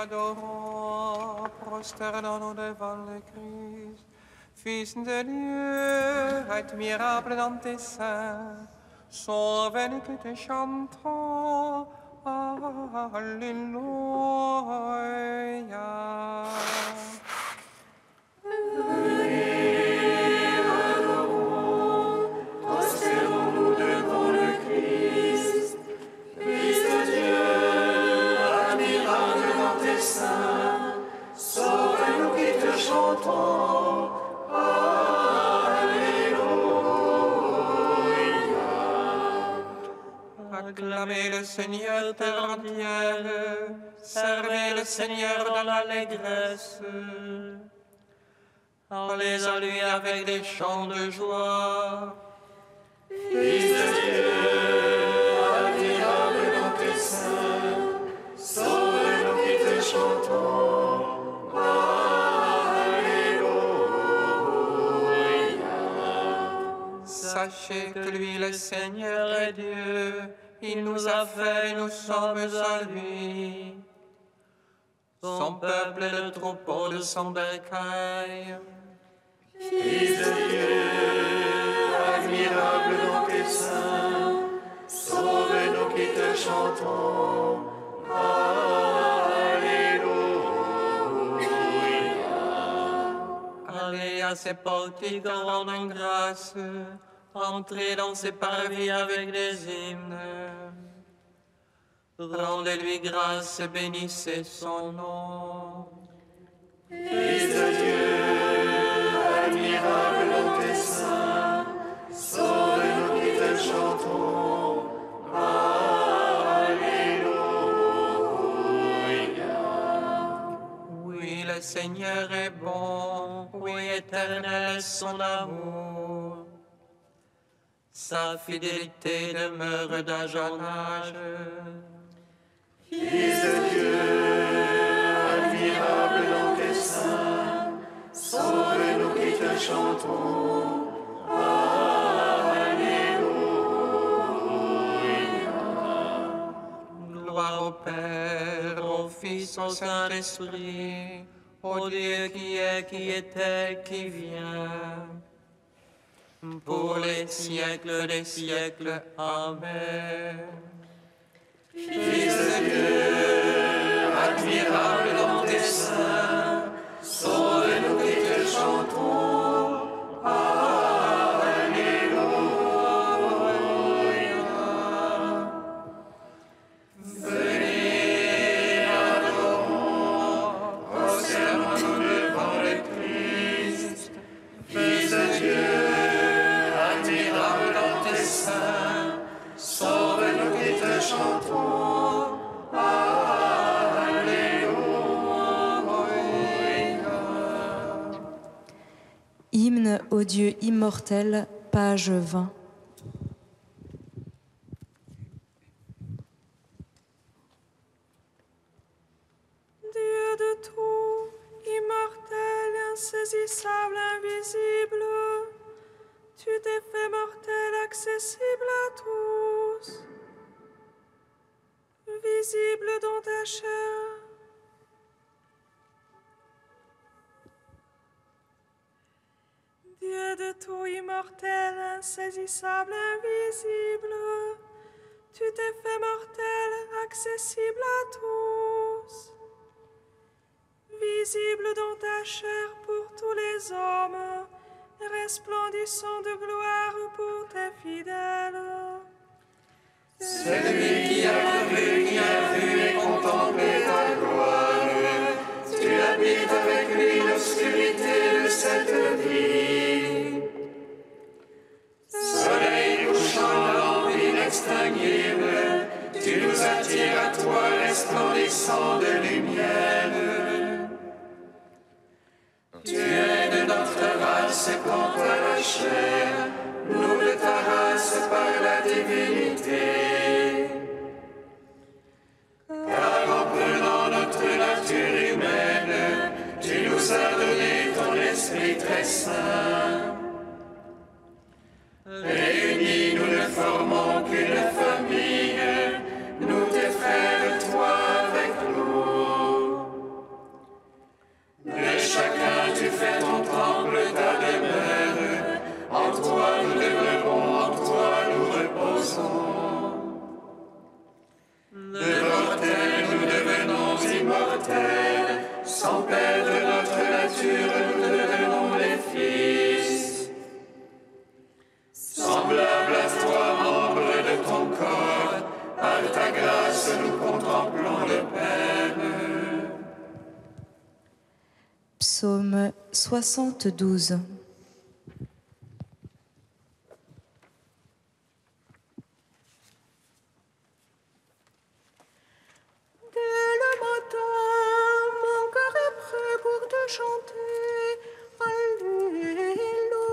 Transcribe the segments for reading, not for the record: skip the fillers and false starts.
adorons, prosternons-nous devant le Christ, Fils de Dieu, admirable dans tes seins, sauve-nous que te chantons, Alléluia. Prosternons-nous devant le Christ, Fils de Dieu, admirable dans tes seins, sauve-nous qui te chantons, Alléluia. Acclamez le Seigneur terre entière, servez le Seigneur dans l'allégresse. Allez à lui avec des chants de joie. Fils de Dieu, admirable dans tes seins, sauve-nous qui te chantons, Alléluia. Sachez que lui, le Seigneur, est Dieu. Il nous a fait et nous sommes à lui. Son peuple est le troupeau de son bercail. Fils de Dieu, admirable dans tes seins, sauve-nous qui te chantons, Alléluia. Allez à ses portiques en rendant grâce. Entrez dans ses parvis avec des hymnes. Rendez-lui grâce et bénissez son nom. Fils de Dieu, admirable dans tes seins, sauve-nous qui te chantons, Alléluia. Oui, le Seigneur est bon, oui, éternel est son amour. Sa fidélité demeure d'âge en âge. Fils de Dieu, admirable dans tes seins, sauve-nous qui te chantons, Alléluia. Gloire au Père, au Fils, au Saint-Esprit, au Dieu qui est, qui était, qui vient, pour les siècles des siècles. Amen. Fils de Dieu, admirable dans tes seins, sauve-nous qui te chantons, Alléluia. Venez, adorons, prosternons-nous devant le Christ, Fils de Dieu, admirable dans tes seins, sauve-nous qui te chantons, Hymne au Dieu immortel, page 20. Dieu de tout, immortel, insaisissable, invisible, tu t'es fait mortel, accessible à tous, visible dans ta chair. Dieu de tout, immortel, insaisissable, invisible, tu t'es fait mortel, accessible à tous, visible dans ta chair pour tous les hommes, resplendissant de gloire pour tes fidèles. C'est lui qui a vu et contemplé ta gloire. Tu habites avec lui l'obscurité de cette vie. Soleil couchant, lampe inextinguible, tu nous attires à toi, resplendissant de lumière. Tu es de notre race quant à la chair, nous de ta race par la divinité. Car en prenant notre nature humaine, tu nous as donné ton esprit très saint. Réunis, nous ne formons qu'une famille, nous tes frères, toi avec nous. 72. Dès le matin, mon cœur est prêt pour te chanter. Alléluia.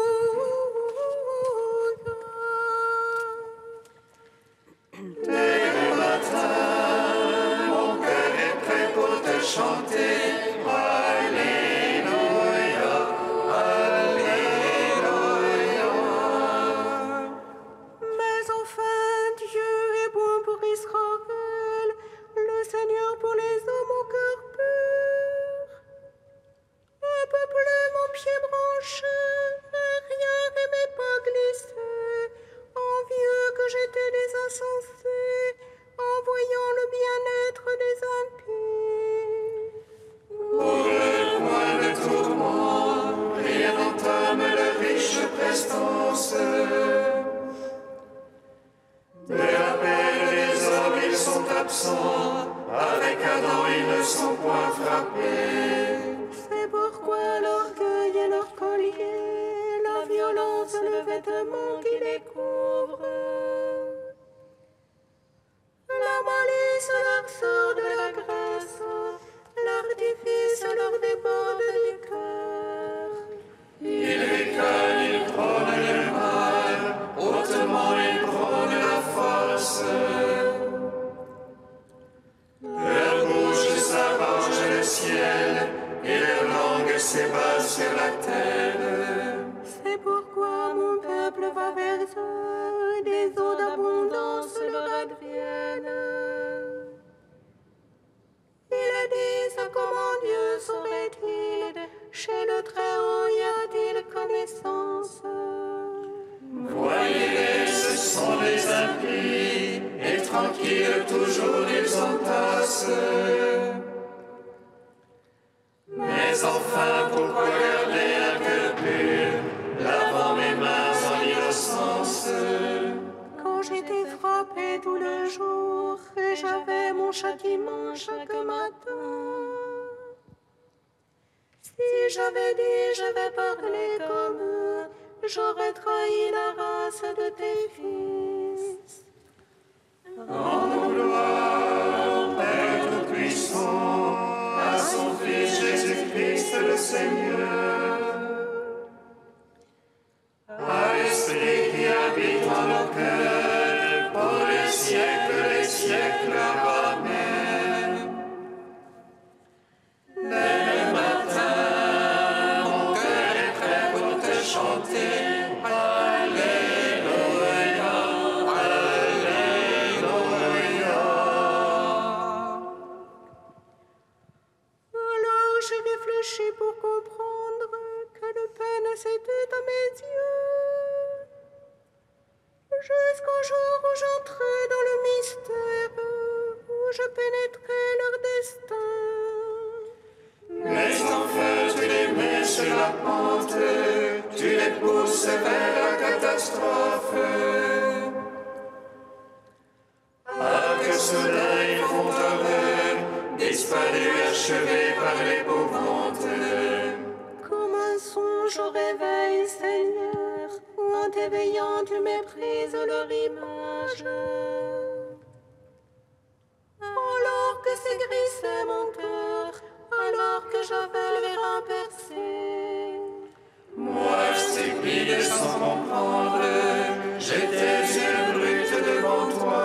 Dès le matin, mon cœur est prêt pour te chanter. Alléluia, Alléluia. Mais enfin, Dieu est bon pour Israël, le Seigneur pour les hommes au cœur pur. Un peu plus mon pied branché, rien ne m'est pas glissé, envieux que j'étais des insensés, en voyant le bien-être des impies. Pour le point de tourment, rien n'entame le riche prestance. De la paix des hommes, ils sont absents. Avec Adam, ils ne sont point frappés. C'est pourquoi l'orgueil est leur collier, la violence le vêtement qui les couvre. La malice leur sort de la grâce, l'artifice leur déborde du cœur. Ils ricanent, ils prônent le mal, hautement ils prônent la force. Leur bouche s'arrange le ciel, et leur langue s'ébat sur la terre. C'est pourquoi mon peuple va vers eux, des eaux d'abondance leur adviennent. Ils disent comment Dieu saurait-il, chez le Très-Haut y a-t-il connaissance? Voyez-les, ce sont des impies, et tranquilles toujours ils entassent. Mais enfin, pourquoi garder un cœur pur, lavant mes mains en innocence? Quand j'étais frappé tout le jour, et j'avais mon châtiment chaque matin. Si j'avais dit je vais parler comme eux, j'aurais trahi la race de tes fils. Rendons gloire, Père Tout-Puissant, à son Fils Jésus-Christ le Seigneur. À l'Esprit qui habite en nos cœurs, pour les siècles, Amen. Dès le matin, mon cœur est prêt pour te chanter. Alléluia, Alléluia. Alors j'ai réfléchi pour comprendre quelle peine c'était à mes yeux. Jusqu'au jour où j'entrais dans le mystère, où je pénétrais leur destin. Mais enfin tu les mets sur la pente, tu les pousses vers la catastrophe. Ah, que ceux-là ils font horreur, disparus, achevés par l'épouvante. Comme un songe au réveil, Seigneur, où en t'éveillant tu méprises leur image. Alors que s'aigrissait mon cœur, alors que j'avais le rein percé. Moi, stupide sans comprendre, j'étais une brute devant toi.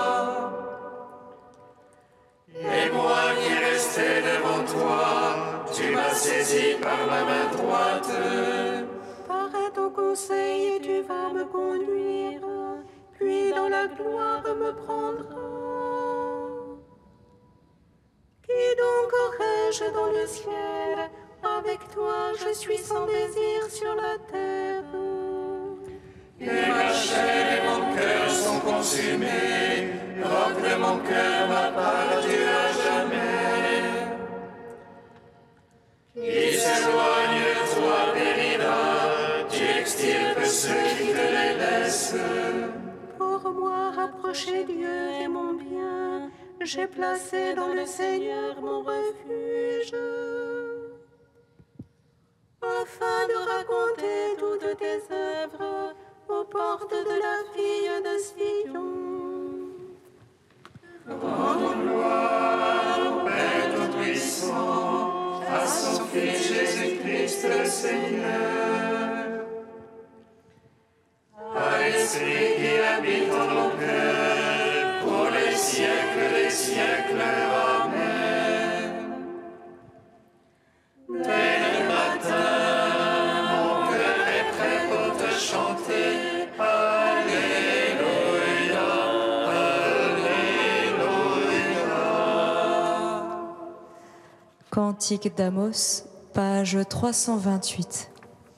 Et moi qui restais devant toi, tu m'as saisi par la main droite. Parais ton conseil et tu vas me conduire, puis dans la gloire me prendras. Qui donc aurais-je dans le ciel? Avec toi je suis sans désir sur la terre. Et ma chair et mon cœur sont consumés, roc de mon cœur m'appartient à jamais. Qui s'éloigne de toi périra, tu extirpes ceux qui te les laissent. Pour moi rapprocher Dieu et mon bien, j'ai placé dans le Seigneur mon refuge. afin de raconter toutes tes œuvres aux portes de la fille de Sion. Rendons gloire au Père Tout-Puissant, à son Fils Jésus-Christ le Seigneur, à l'Esprit qui habite en nos cœurs, pour les siècles des siècles. Amen. Dès le matin, mon cœur est prêt pour te chanter. Alléluia, Alléluia. Cantique d'Amos, page 328.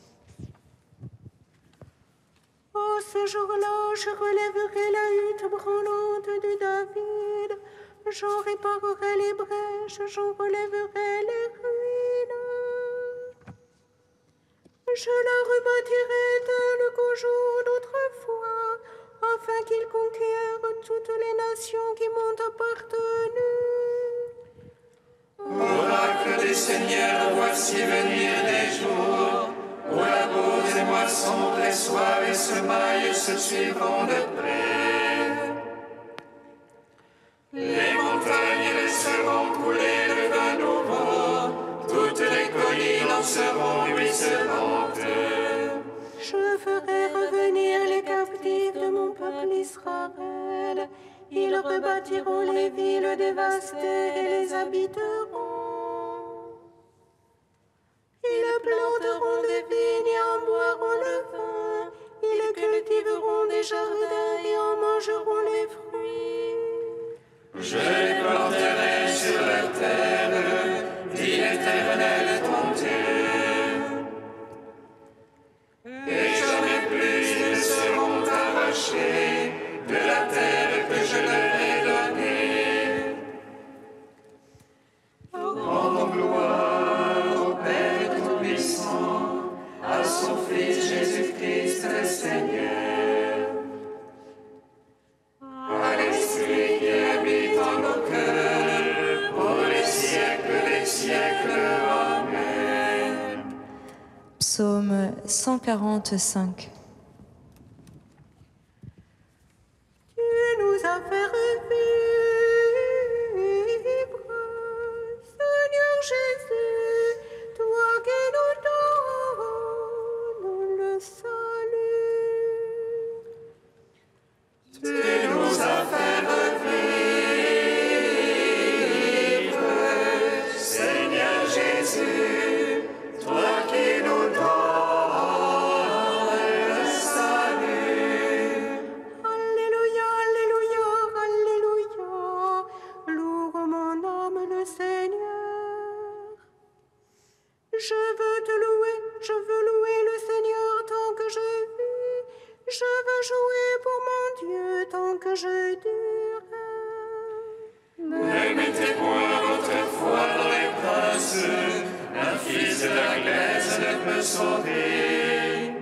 Ce jour-là, je relèverai la hutte branlante de David. J'en réparerai les brèches, j'en relèverai les ruines. Je la rebâtirai telle qu'au jour d'autrefois, afin qu'il conquiert toutes les nations qui m'ont appartenu. Oracle du Seigneur, voici venir des jours où la bourse et moissons pressoivent et semailles se suivront de près. Les montagnes laisseront couler le vin nouveau, toutes les collines en seront ruisselantes. Je ferai revenir les captifs de mon peuple Israël. Ils rebâtiront les villes dévastées et les habiteront. Ils planteront des vignes et en boiront le vin. Ils cultiveront des jardins et en mangeront les fruits. Je les planterai sur la terre, dit l'Éternel ton Dieu. Et jamais plus ils ne seront arrachés de la terre que je leur ai donnée. Rendons gloire au Père Tout-Puissant, à son Fils Jésus-Christ le Seigneur, à l'Esprit qui habite en nos cœurs, pour les siècles des siècles. Amen. Psaume 145. Tu nous as fait revivre, Seigneur Jésus, toi qui nous donnes le salut. Tu nous as fait revivre, Seigneur Jésus, toi qui nous donnes le salut. Alléluia, Alléluia, Alléluia, loue mon âme le Seigneur. Je veux louer le Seigneur tant que je vis. Je veux jouer pour mon Dieu tant que je dure. Ne mettez point votre foi dans les princes, un fils de la glaise ne peut sauver.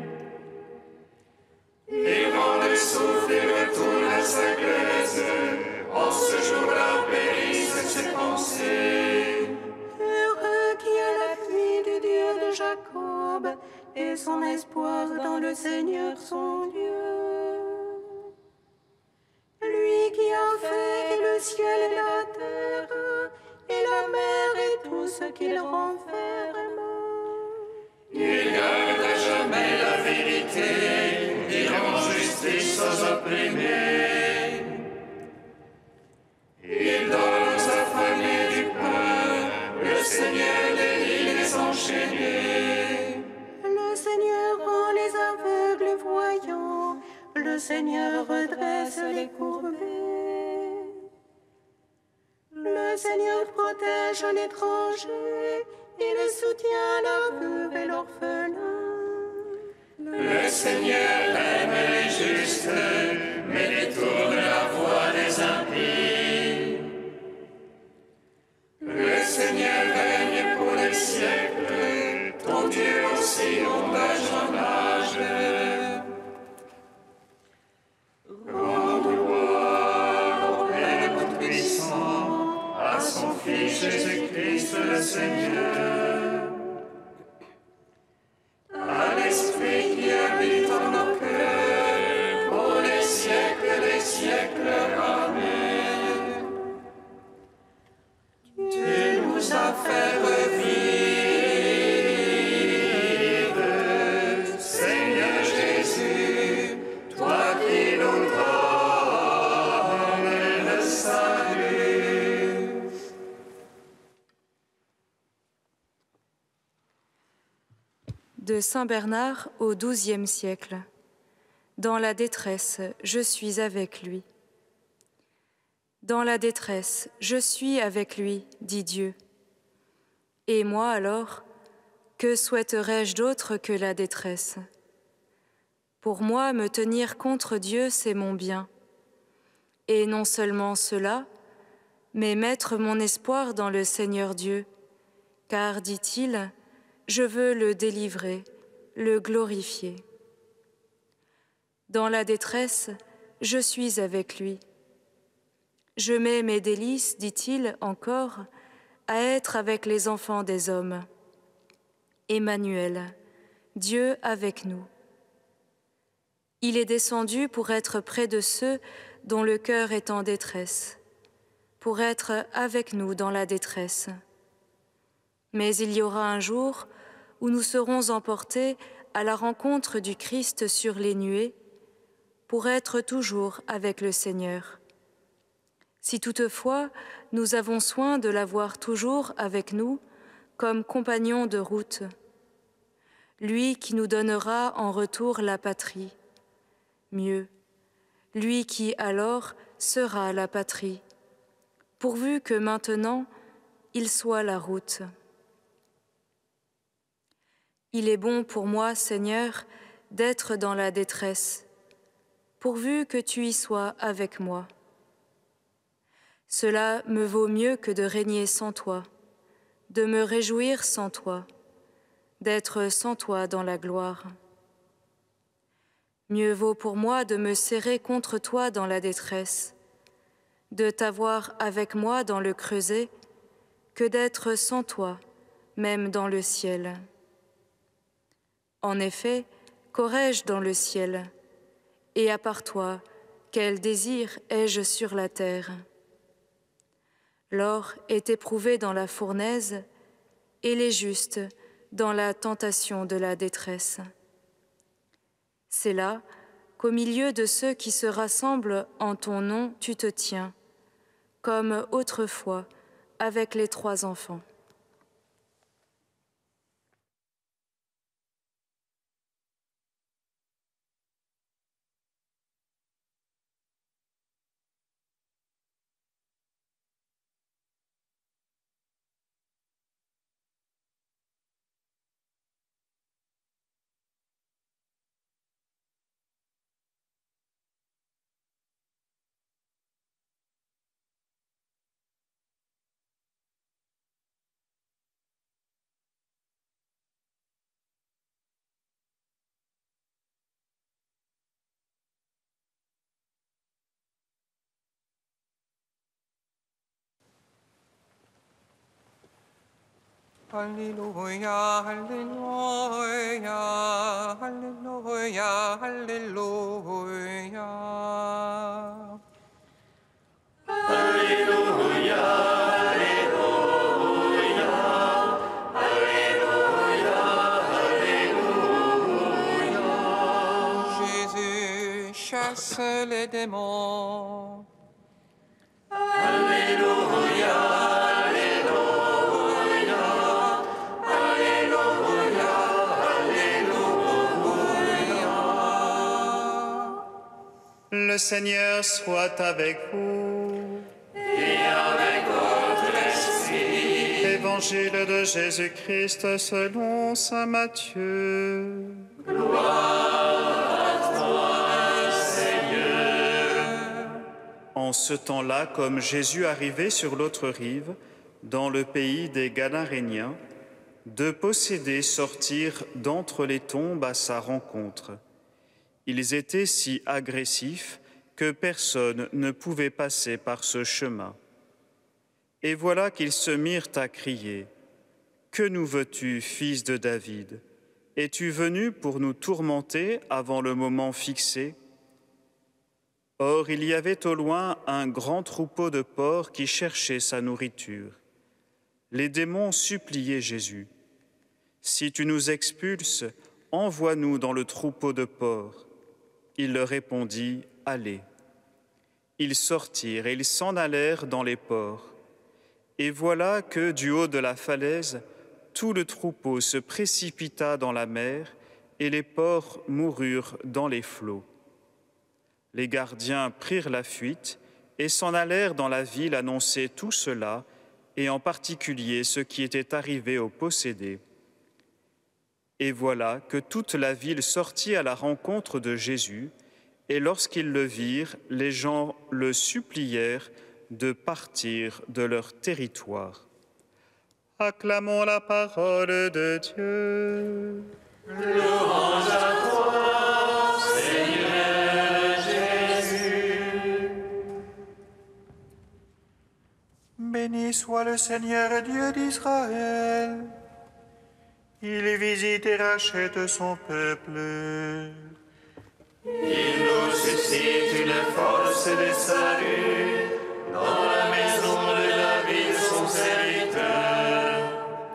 Et quand le souffle retourne à sa glaise, en ce jour-là périssent ses pensées. Heureux qui a l'appui du Dieu de Jacob et son espoir dans le Seigneur son Dieu. Lui qui a fait le ciel et la terre, et la mer et tout ce qu'il renferme. Il garde à jamais la vérité, il rend justice aux opprimés. Il donne aux affamés du pain, le Seigneur délie les enchaînés. Le Seigneur rend les aveugles voyants, le Seigneur redresse les courbés. Le Seigneur protège l'étranger, il soutient la veuve et l'orphelin. Le Seigneur aime les justes, mais détourne la voie des impies. Le Seigneur règne pour les siècles, ton Dieu aussi on d'âge en âge. Rends gloire au Père Tout-Puissant, à son Fils Jésus-Christ le Seigneur, de Saint Bernard au XIIe siècle. Dans la détresse, je suis avec lui. Dans la détresse, je suis avec lui, dit Dieu. Et moi alors, que souhaiterais-je d'autre que la détresse? Pour moi, me tenir contre Dieu, c'est mon bien. Et non seulement cela, mais mettre mon espoir dans le Seigneur Dieu, car, dit-il, je veux le délivrer, le glorifier. Dans la détresse, je suis avec lui. Je mets mes délices, dit-il encore, à être avec les enfants des hommes. Emmanuel, Dieu avec nous. Il est descendu pour être près de ceux dont le cœur est en détresse, pour être avec nous dans la détresse. Mais il y aura un jour où nous serons emportés à la rencontre du Christ sur les nuées, pour être toujours avec le Seigneur. Si toutefois nous avons soin de l'avoir toujours avec nous comme compagnon de route, lui qui nous donnera en retour la patrie, mieux, lui qui alors sera la patrie, pourvu que maintenant il soit la route. Il est bon pour moi, Seigneur, d'être dans la détresse, pourvu que tu y sois avec moi. Cela me vaut mieux que de régner sans toi, de me réjouir sans toi, d'être sans toi dans la gloire. Mieux vaut pour moi de me serrer contre toi dans la détresse, de t'avoir avec moi dans le creuset, que d'être sans toi, même dans le ciel. En effet, qu'aurais-je dans le ciel? Et à part toi, quel désir ai-je sur la terre? L'or est éprouvé dans la fournaise, et les justes dans la tentation de la détresse. C'est là qu'au milieu de ceux qui se rassemblent en ton nom, tu te tiens, comme autrefois avec les 3 enfants. Alléluia, Alléluia, Alléluia, Alléluia. Alléluia, Alléluia, Alléluia, Alléluia. Jésus chasse les démons. Alléluia. Le Seigneur soit avec vous. Et avec votre esprit. Évangile de Jésus-Christ selon saint Matthieu. Gloire à toi, Seigneur. En ce temps-là, comme Jésus arrivait sur l'autre rive, dans le pays des Gadaréniens, 2 possédés sortirent d'entre les tombes à sa rencontre. Ils étaient si agressifs que personne ne pouvait passer par ce chemin. Et voilà qu'ils se mirent à crier : « Que nous veux-tu, fils de David? Es-tu venu pour nous tourmenter avant le moment fixé ?» Or, il y avait au loin un grand troupeau de porcs qui cherchait sa nourriture. Les démons suppliaient Jésus : « Si tu nous expulses, envoie-nous dans le troupeau de porcs. » Il leur répondit : « Allez. » Ils sortirent et ils s'en allèrent dans les porcs. Et voilà que, du haut de la falaise, tout le troupeau se précipita dans la mer et les porcs moururent dans les flots. Les gardiens prirent la fuite et s'en allèrent dans la ville annoncer tout cela, et en particulier ce qui était arrivé aux possédés. Et voilà que toute la ville sortit à la rencontre de Jésus, et lorsqu'ils le virent, les gens le supplièrent de partir de leur territoire. Acclamons la parole de Dieu. Louange à toi, Seigneur Jésus. Béni soit le Seigneur Dieu d'Israël. Il visite et rachète son peuple. Il nous suscite une force de salut dans la maison de David, son serviteur.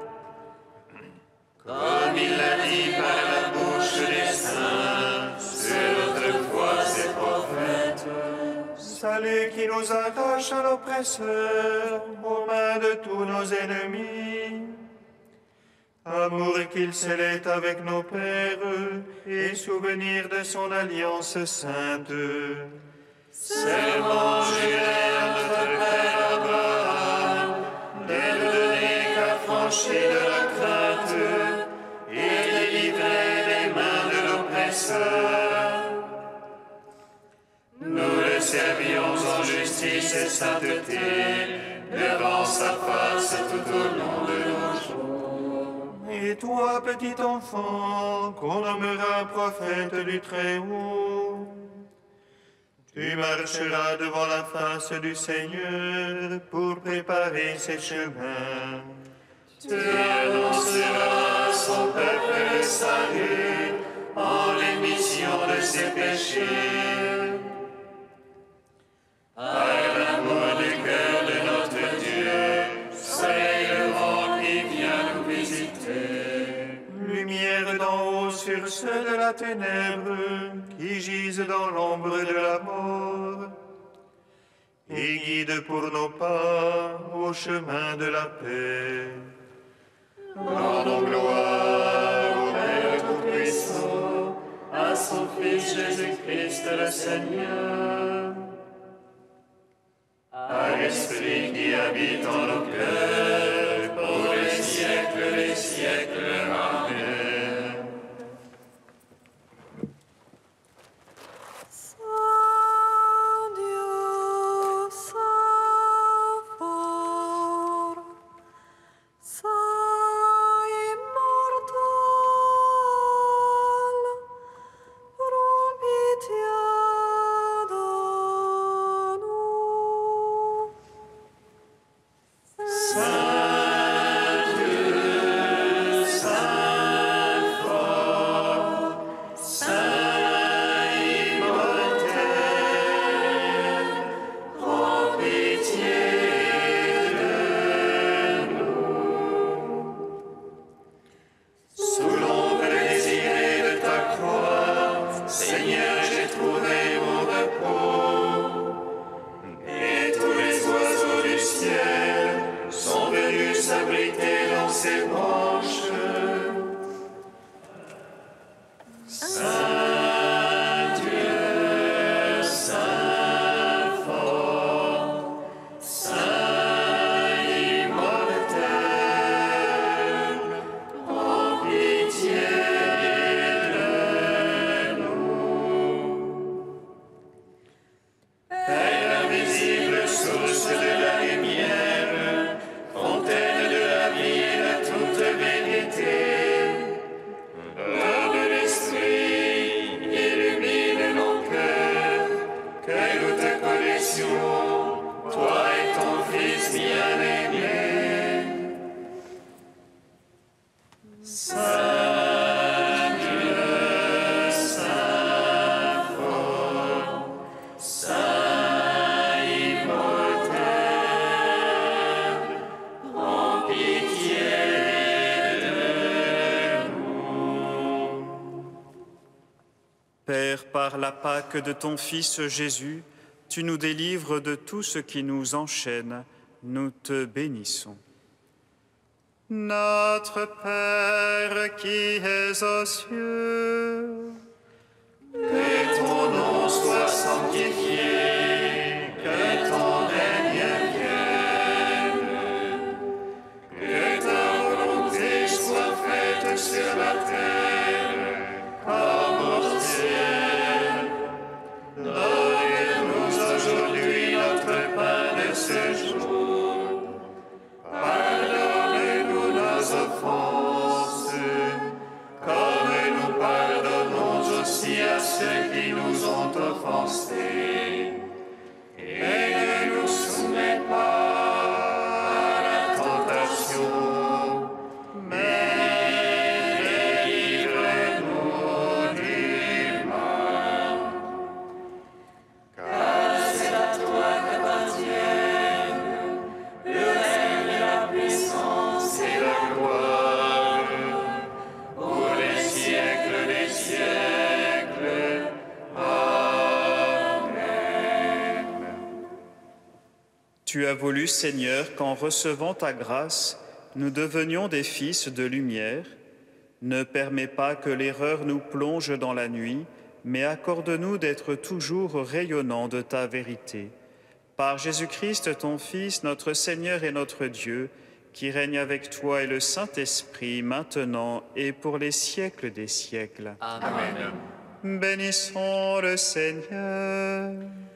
Comme il l'a dit par la bouche des saints, sur autrefois ses prophètes. Salut qui nous arrache à l'oppresseur, aux mains de tous nos ennemis. Amour qu'il scellait avec nos pères, et souvenir de son alliance sainte. Serment juré à notre Père Abraham, de nous donner qu'affranchis de la crainte, et délivrer des mains de l'oppresseur. Nous le servions en justice et sainteté, devant sa face tout au long de nos jours. Et toi, petit enfant, qu'on nommera prophète du Très-Haut, tu marcheras devant la face du Seigneur pour préparer ses chemins. Tu annonceras à son peuple le salut en rémission de ses péchés. Par l'amour du cœur de notre Dieu, soleil levant qui vient nous visiter. Lumière d'en haut sur ceux de la ténèbre qui gisent dans l'ombre de la mort, et guide pour nos pas au chemin de la paix. Rendons gloire au Père Tout-Puissant, à son Fils Jésus-Christ le Seigneur, à l'Esprit qui habite en nos cœurs, pour les siècles des siècles. Amen. Saint Dieu, Saint fort, Saint immortel, prends pitié de nous. Sous l'ombre désirée de ta croix, Seigneur, j'ai trouvé mon repos. Et tous les oiseaux du ciel sont venus s'abriter dans ses branches. Saint Dieu, Saint fort, Saint immortel, prends pitié de nous. Père invisible, source de la lumière, fontaine de la vie et de toute vérité, Père de l'Esprit, illumine nos cœurs, que nous te connaissions, toi et ton Fils bien-aimé. Saint Dieu, Saint fort, Saint immortel, prends pitié de nous. Père, par la Pâque de ton Fils Jésus, tu nous délivres de tout ce qui nous enchaîne. Nous te bénissons. Notre Père qui es aux cieux, Que ton nom soit sanctifié, que ton règne vienne, que ta volonté soit faite sur la terre comme au ciel. Donne-nous aujourd'hui notre pain de ce jour. Pardonne-nous nos offenses, comme nous pardonnons aussi à ceux qui nous ont offensés. Et ne nous soumets pas à la tentation, mais délivre-nous du mal. Car c'est à toi qu'appartiennent le règne, la puissance et la gloire pour les siècles des siècles. Amen. tu as voulu, Seigneur, qu'en recevant ta grâce, nous devenions des fils de lumière. Ne permets pas que l'erreur nous plonge dans la nuit, mais accorde-nous d'être toujours rayonnants de ta vérité. Par Jésus-Christ, ton Fils, notre Seigneur et notre Dieu, qui règne avec toi et le Saint-Esprit, maintenant et pour les siècles des siècles. Amen. Bénissons le Seigneur.